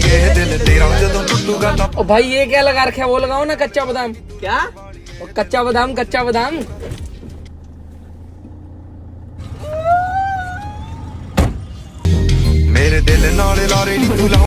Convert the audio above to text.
के दिल तेरा जदों टूटूगा तां ओ भाई ये क्या लगा रखे, वो लगाओ ना कच्चा बादाम। क्या? और कच्चा बादाम, कच्चा बादाम। मेरे दिल नाल लारे नी तू ला